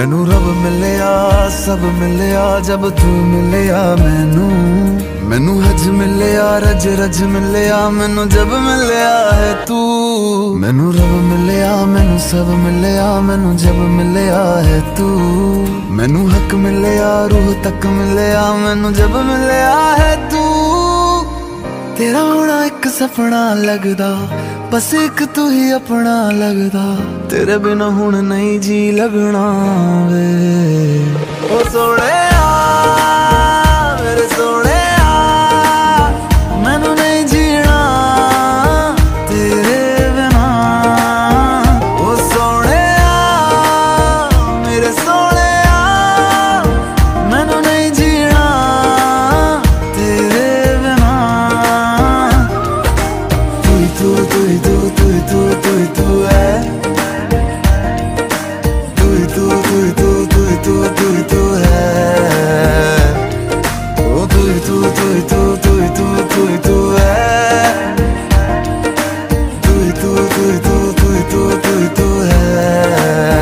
मैनू रब मिलया सब मिलया जब तू मिलया मैनू हज मिलया रज रज मिलया मैनू जब मिलया है तू। मैनू रब मिलया मैनू सब मिलया मैनू जब मिलया है तू। मैनू हक मिलया रूह तक मिलया मैनू जब मिलया है तू। तेरा होना एक सपना लगदा बस एक तू ही अपना लगदा। तेरे बिना हुण नहीं जी लगना वे ओ सोहणिया मेरे सोहणिया मैनू नहीं जीना तेरे बिना। ओ सोहणिया मेरे सोहणिया मैनू नहीं जीना तेरे बिना। तू तू तू तू तू तू तू है तू तू तू तू तू तू तू है ओ तू तू तू तू तू तू तू तू है तू तू तू तू तू तू तू है।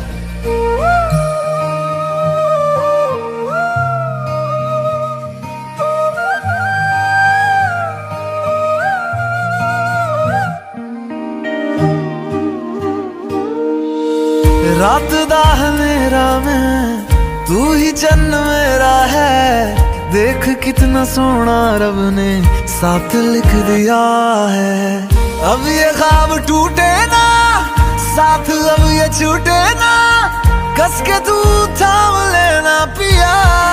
रात दा मेरा मैं तू ही चन्न मेरा है। देख कितना सोना रब ने साथ लिख दिया है। अब ये ख्वाब टूटे ना साथ अब ये छूटे ना। कस के तू थाम लेना पिया।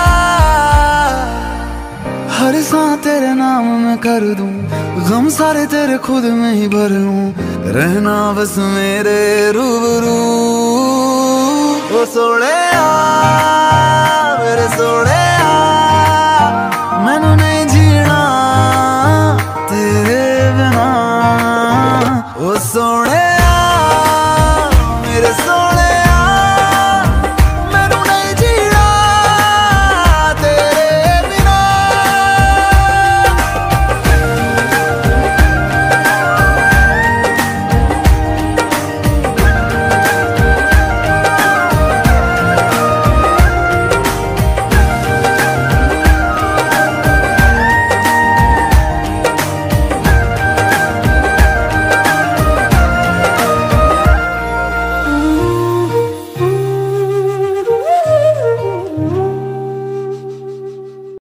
हर सांस तेरे नाम में कर दूं गम सारे तेरे खुद में ही भर लूं। रहना बस मेरे रूबरू ओ सोहणिया मेरे सोहणिया मैनू नहीं जीना तेरे बिना। ओ सोहणिया